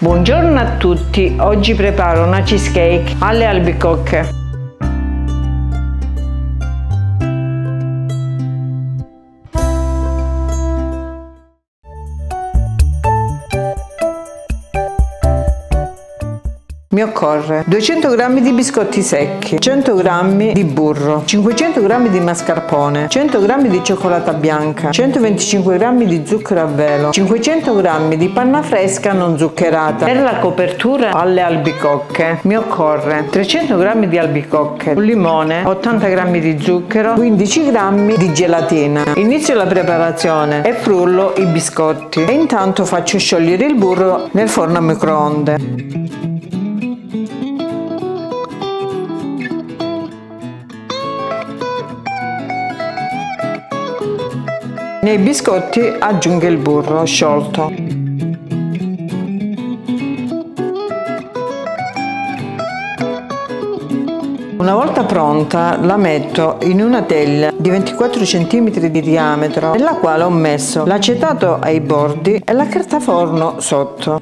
Buongiorno a tutti, oggi preparo una cheesecake alle albicocche. Mi occorre 200 g di biscotti secchi, 100 g di burro, 500 g di mascarpone, 100 g di cioccolata bianca, 125 g di zucchero a velo, 500 g di panna fresca non zuccherata. Per la copertura alle albicocche mi occorre 300 g di albicocche, un limone, 80 g di zucchero, 15 g di gelatina. Inizio la preparazione e frullo i biscotti e intanto faccio sciogliere il burro nel forno a microonde. Nei biscotti aggiungo il burro sciolto. Una volta pronta la metto in una teglia di 24 cm di diametro nella quale ho messo l'acetato ai bordi e la carta forno sotto.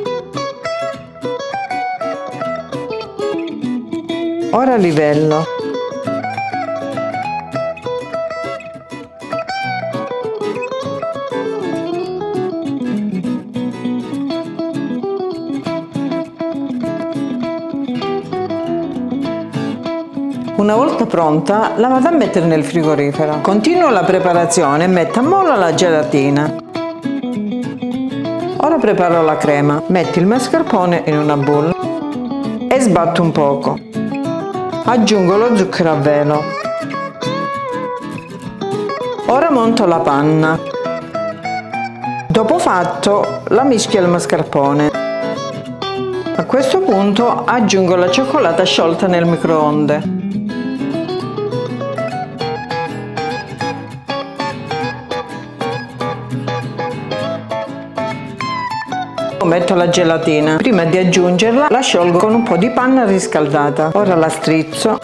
Ora livello. Una volta pronta la vado a mettere nel frigorifero. Continuo la preparazione e metto a mollo la gelatina. Ora preparo la crema. Metto il mascarpone in una bowl e sbatto un poco. Aggiungo lo zucchero a velo. Ora monto la panna. Dopo fatto la mischio al mascarpone. A questo punto aggiungo la cioccolata sciolta nel microonde. Metto la gelatina. Prima di aggiungerla la sciolgo con un po' di panna riscaldata. Ora la strizzo.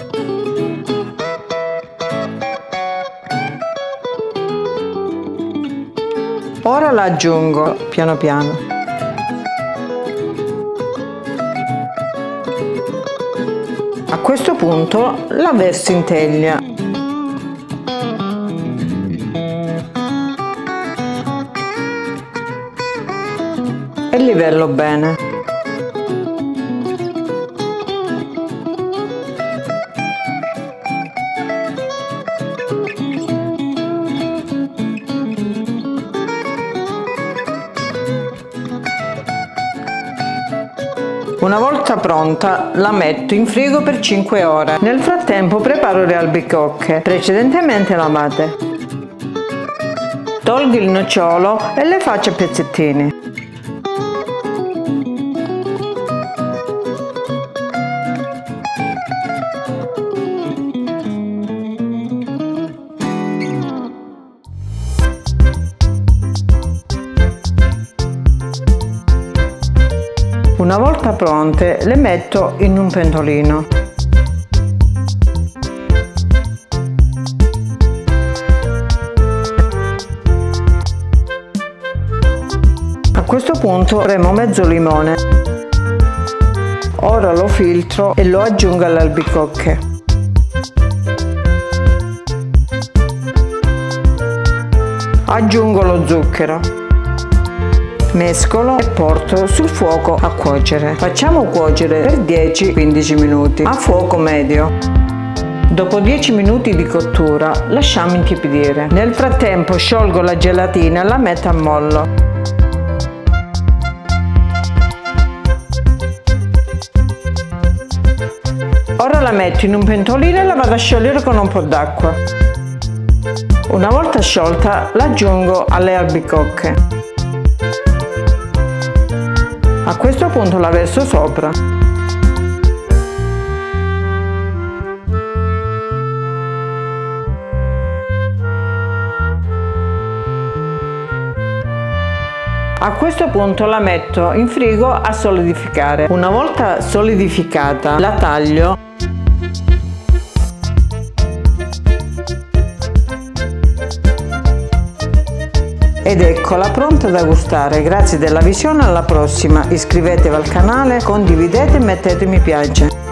Ora la aggiungo piano piano. A questo punto la verso in teglia. E livello bene. Una volta pronta la metto in frigo per 5 ore. Nel frattempo preparo le albicocche, precedentemente lavate. Tolgo il nocciolo e le faccio a pezzettini. Una volta pronte le metto in un pentolino. A questo punto premo mezzo limone. Ora lo filtro e lo aggiungo alle albicocche. Aggiungo lo zucchero. Mescolo e porto sul fuoco a cuocere. Facciamo cuocere per 10-15 minuti a fuoco medio. Dopo 10 minuti di cottura lasciamo intiepidire. Nel frattempo sciolgo la gelatina e la metto a mollo. Ora la metto in un pentolino e la vado a sciogliere con un po' d'acqua. Una volta sciolta la aggiungo alle albicocche. A questo punto la verso sopra. A questo punto la metto in frigo a solidificare. Una volta solidificata la taglio ed eccola pronta da gustare. Grazie della visione, alla prossima, iscrivetevi al canale, condividete e mettete mi piace.